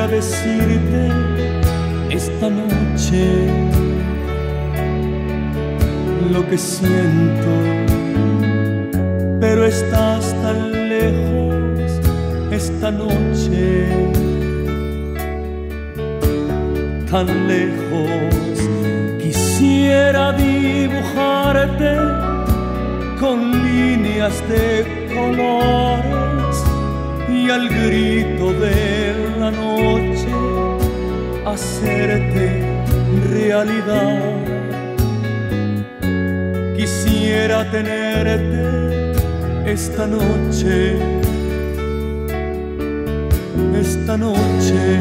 Quisiera decirte esta noche lo que siento, pero estás tan lejos esta noche, tan lejos. Quisiera dibujarte con líneas de colores y al grito de la noche hacerte realidad. Quisiera tenerte esta noche, esta noche.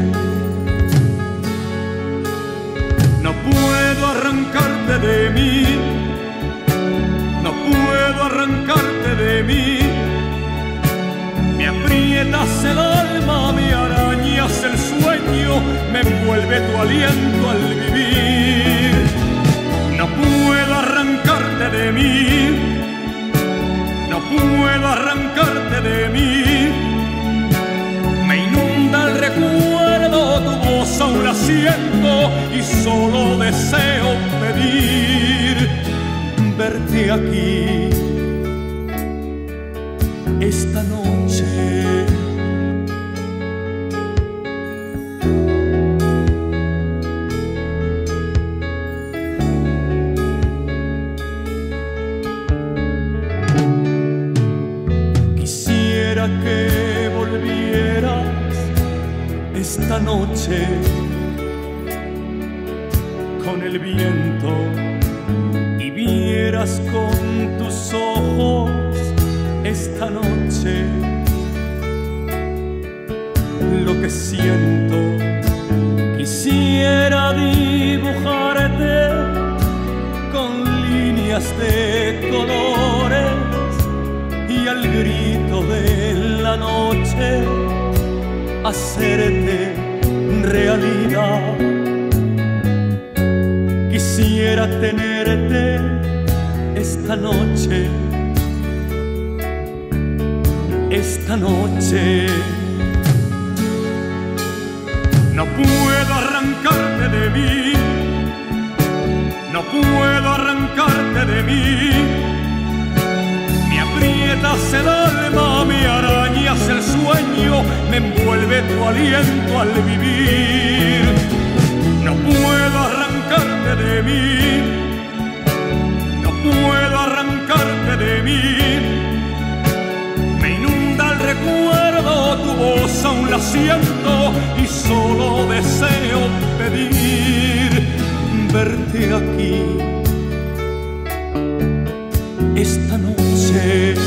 No puedo arrancarte de mí, no puedo arrancarte de mí. Me aprietas el alma, me arañas el sueño, me envuelve tu aliento al vivir. No puedo arrancarte de mí, no puedo arrancarte de mí. Me inunda el recuerdo, tu voz aún la siento y solo deseo pedir verte aquí esta noche. Quisiera que volvieras esta noche con el viento y vieras con tus ojos esta noche lo que siento. Quisiera dibujarte con líneas de colores y al grito de la noche hacerte realidad. Quisiera tenerte esta noche, esta noche. No puedo arrancarte de mí, no puedo arrancarte de mí. Me aprietas el alma, me arañas el sueño, me envuelve tu aliento al vivir. No puedo arrancarte de mí, no puedo arrancarte de mí. Recuerdo tu voz, aún la siento y solo deseo pedir verte aquí esta noche.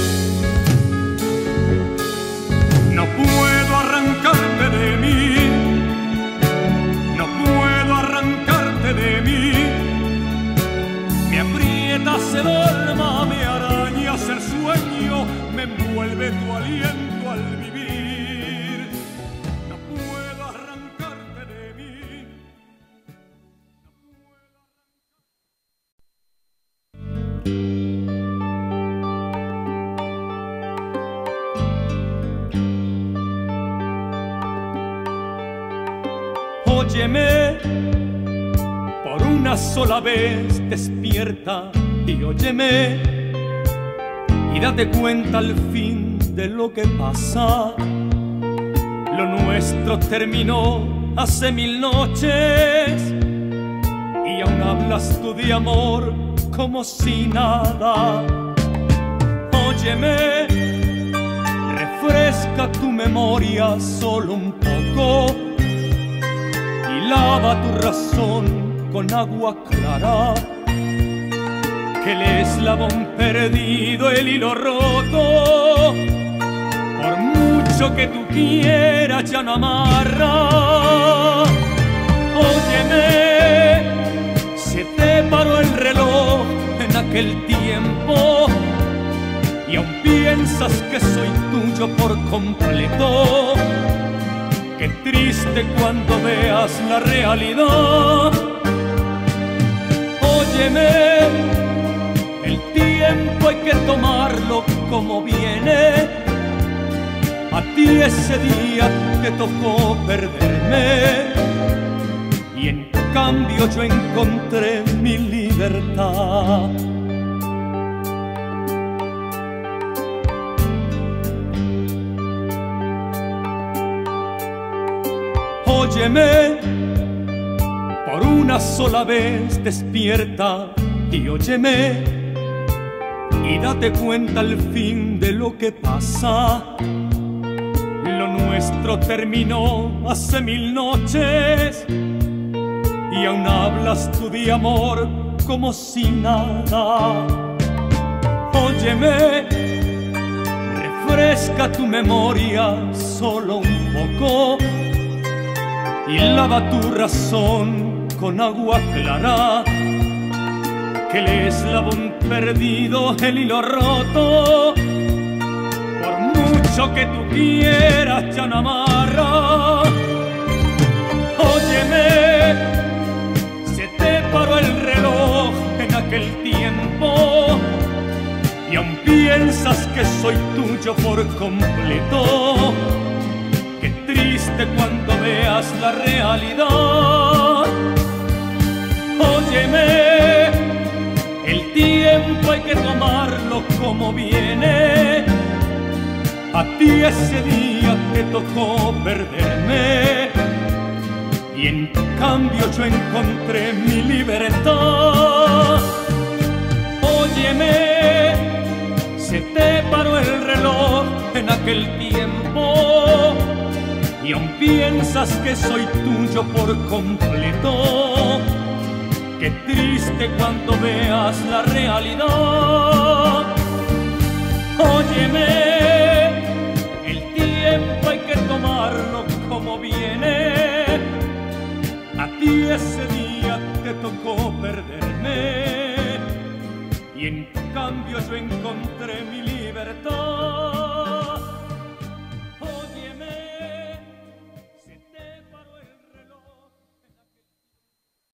No puedo arrancarte de mí, no puedo arrancarte de mí. Me aprietas el alma, me arañas el sueño, me envuelve tu aliento al vivir. No puedo arrancarte de mí. Óyeme, por una sola vez despierta y óyeme y date cuenta al fin de lo que pasa. Lo nuestro terminó hace 1000 noches y aún hablas tú de amor como si nada. Óyeme, refresca tu memoria solo un poco y lava tu razón con agua clara, que el eslabón perdido, el hilo roto, por mucho que tú quieras ya no amarra. Óyeme, se te paró el reloj en aquel tiempo y aún piensas que soy tuyo por completo. Qué triste cuando veas la realidad. Óyeme, el tiempo hay que tomarlo como viene. A ti ese día te tocó perderme y en cambio yo encontré mi libertad. Óyeme, por una sola vez despierta y óyeme y date cuenta al fin de lo que pasa. Lo nuestro terminó hace 1000 noches y aún hablas tú de amor como si nada. Óyeme, refresca tu memoria solo un poco y lava tu razón con agua clara, que el eslabón perdido, el hilo roto, por mucho que tú quieras ya no amarra. Óyeme, se te paró el reloj en aquel tiempo y aún piensas que soy tuyo por completo. Qué triste cuando veas la realidad. Óyeme, el tiempo hay que tomarlo como viene. A ti ese día te tocó perderme y en cambio yo encontré mi libertad. Óyeme, se te paró el reloj en aquel tiempo y aún piensas que soy tuyo por completo. Qué triste cuando veas la realidad. Óyeme, el tiempo hay que tomarlo como viene. A ti ese día te tocó perderme y en cambio yo encontré mi libertad.